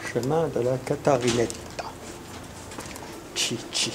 chemin de la Catarinetta. Chichi.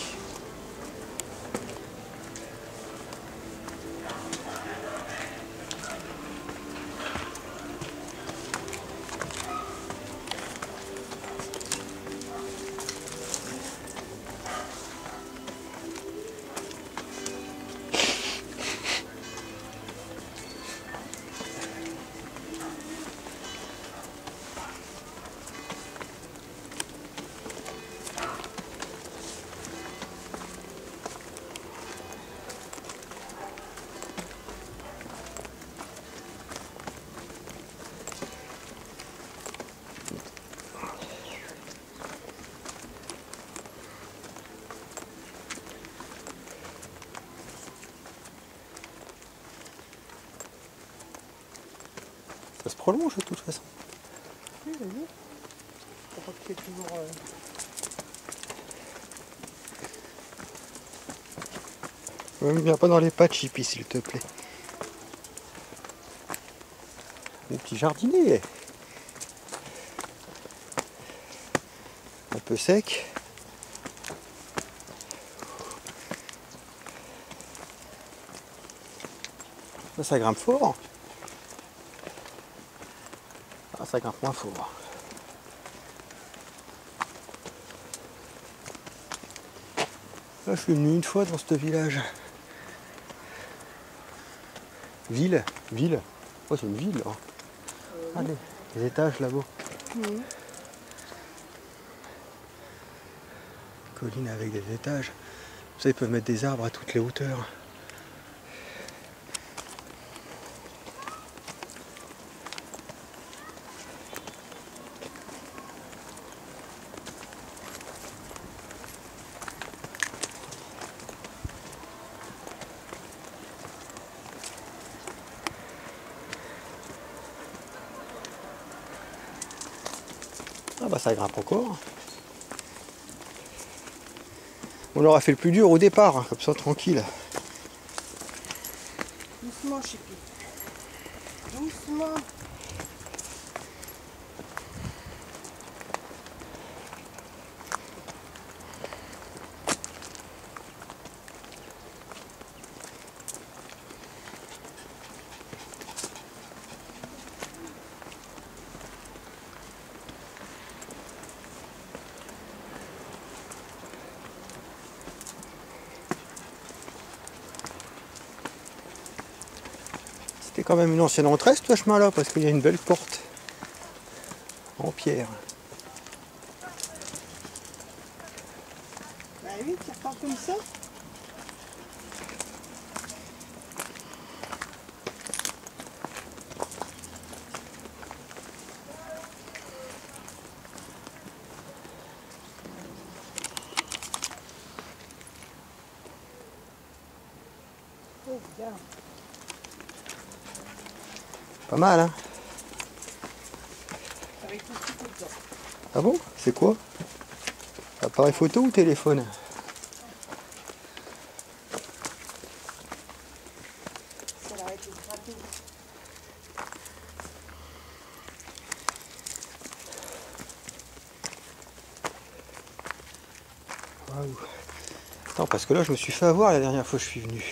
Ça se prolonge de toute façon. Oui, vas-y. Faut pas qu'il y ait toujours... Ne viens pas dans les pattes, Chippy, s'il te plaît. Le petit jardinier. Un peu sec. Là, ça grimpe fort. Ah, ça grimpe moins fort. Là, je suis venu une fois dans ce village. Ville. Oh, c'est une ville. Hein. Allez, les étages là-bas. Colline avec des étages. Ça, ils peuvent mettre des arbres à toutes les hauteurs. Ah bah ça grimpe encore. On aura fait le plus dur au départ, hein, comme ça tranquille. Doucement, Chippy. Doucement. C'était quand même une ancienne entrée ce chemin-là, parce qu'il y a une belle porte en pierre. Bah oui, tu repars comme ça. Oh, regarde. Pas mal, hein? Avec tout ce qu'il faut dedans. Ah bon? C'est quoi? Appareil photo ou téléphone? Ça va être gratter. Waouh. Attends, parce que là, je me suis fait avoir la dernière fois que je suis venu.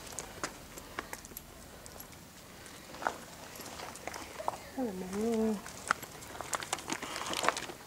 Ah, la maman.